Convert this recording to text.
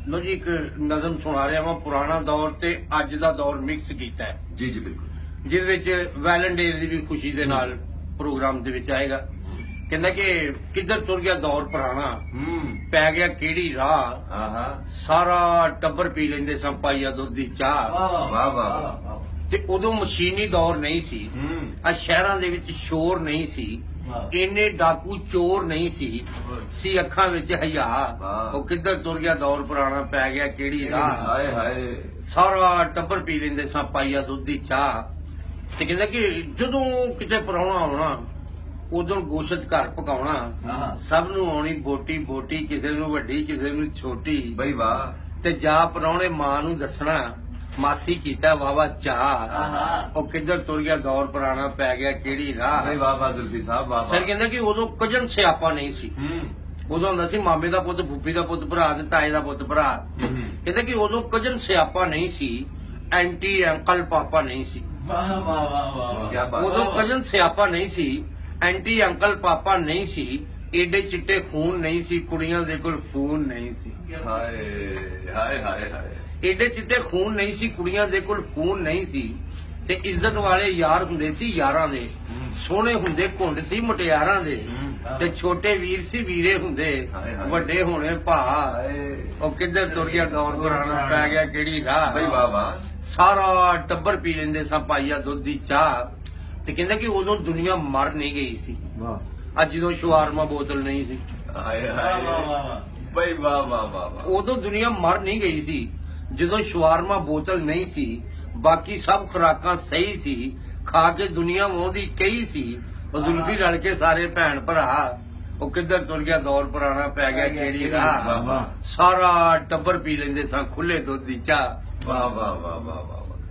लो जी एक नज़म सुना रहा मैं पुराना दौर ते अज दा दौर मिक्स किया है जी जी बिल्कुल जिस विच वैलेंटाइन दी भी खुशी दे नाल प्रोग्राम दे विच आएगा कहंदा कि किधर तुर गया दौर पुराना पै गया केड़ी राह सारा टब्बर पी लेंदे सा पाइया दुध दी चाह वाह वाह ते उदों मशीनी दौर नहीं सी आ शहरां दे विच शोर नहीं सी इन्ने डाकू चोर नहीं सी अखां विच हया ओ किधर तुर गया दौर पुराना पै गया केड़ी राह हाय हाय सारा टब्बर पी लेंदे सा पाइया दुध दी चाह ते कहंदा कि जदों किते पराउणा आउणा उदों गोशत घर पकाउणा सब नूं आउणी बोटी बोटी किसे नूं वड्डी किसे नूं छोटी बई वाह ते जा पराउणे मां नूं दसणा मासी कीता वावा चाह ओ किधर तुर गया दौर पुराना पै गया केड़ी राह बई वाह वाह जुल्फी साहब वाह सर कहंदा कि उदों कजन सियापा नहीं सी उदों हुंदा सी मामे दा पुत्त फुफी दा पुत्त भरा ते ताए दा पुत्त भरा कहंदा कि उदों कजन सियापा नहीं सी एंटी अंकल पापा नहीं सी क्या बात उदों कजन सियापा नहीं सी एंटी अंकल पापा नहीं सी एडे चिट्टे खून नहीं सी कुड़ियां दे कोल फोन नहीं सी हाय हाय हाय हाय एडे चिट्टे खून नहीं सी कुड़ियां दे कोल फोन नहीं सी ते इज्जत वाले यार हुंदे सी यारां दे सोहणे हुंदे घुंड सी मुटियारां दे ते छोटे वीर सी वीरे हुंदे वड्डे होणे भा ओ किधर तुर गया दौर पुराना पै गया केड़ी राह बई वाह वाह सारा टब्बर पी लेंदे सा पाइया दुध दी चाह ते कहंदा कि उदों दुनिया मर नहीं गई सी अज जदों शवारमा बोतल नहीं सी हाय हाय बई वाह वाह वाह उदों दुनिया मर नहीं गई सी जदों शवारमा बोतल नहीं सी बाकी सब खुराकां सही सी खा के दुनिया मोहदी कई सी जुल्फी रल के सारे भैन भरा ओ किधर तुर गया दौर पुराना पै गया केड़ी राह सारा टब्बर पी लेंदे सा खुले दुध दी चाह वाह वाह वाह वाह वाह